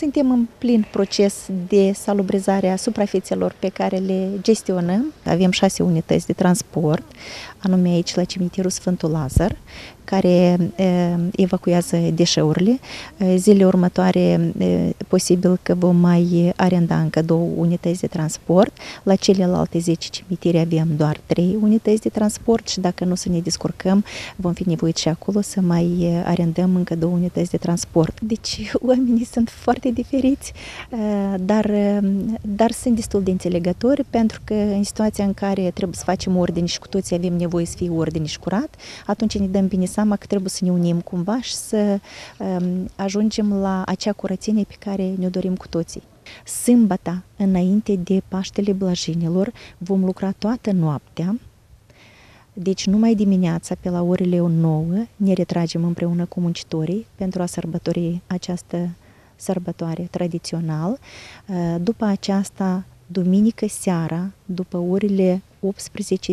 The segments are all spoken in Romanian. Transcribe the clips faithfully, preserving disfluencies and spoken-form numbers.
suntem în plin proces de salubrizare a suprafețelor pe care le gestionăm. Avem șase unități de transport, anume aici la cimitirul Sfântul Lazar, care e, evacuează deșeurile. Zilele următoare e, posibil că vom mai arenda încă două unități de transport. La celelalte zece cimitiri avem doar trei unități de transport și dacă nu să ne descurcăm, vom fi nevoiți și acolo să mai arendăm încă două unități de transport. Deci oamenii sunt foarte diferiți, dar, dar sunt destul de înțelegători, pentru că în situația în care trebuie să facem ordine și cu toții avem nevoie să fie ordine și curat, atunci ne dăm bine seama că trebuie să ne unim cumva și să um, ajungem la acea curățenie pe care ne-o dorim cu toții. Sâmbătă, înainte de Paștele Blajinilor, vom lucra toată noaptea. Deci numai dimineața, pe la orele nouă, ne retragem împreună cu muncitorii pentru a sărbători această sărbătoare tradițional. După aceasta, duminică seara, după orele optsprezece,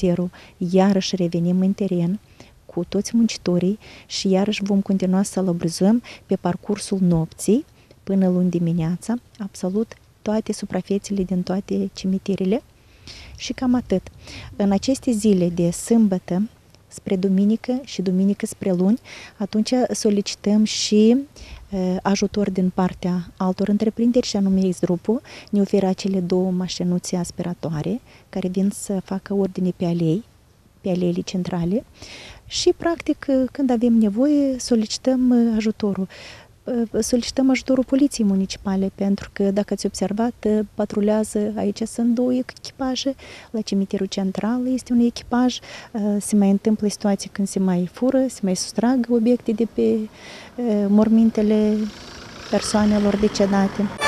iarăși revenim în teren cu toți muncitorii și iarăși vom continua să salubrizăm pe parcursul nopții până luni dimineața, absolut toate suprafețele din toate cimitirile. Și cam atât. În aceste zile de sâmbătă spre duminică și duminică spre luni, atunci solicităm și uh, ajutor din partea altor întreprinderi, și anume Exdrupu ne oferă acele două mașinuțe aspiratoare care vin să facă ordine pe alei, pe aleile centrale și practic când avem nevoie solicităm ajutorul. Solicităm ajutorul poliției municipale, pentru că, dacă ați observat, patrulează, aici sunt două echipaje, la cimitirul central este un echipaj, se mai întâmplă situații când se mai fură, se mai sustrag obiecte de pe mormintele persoanelor decedate.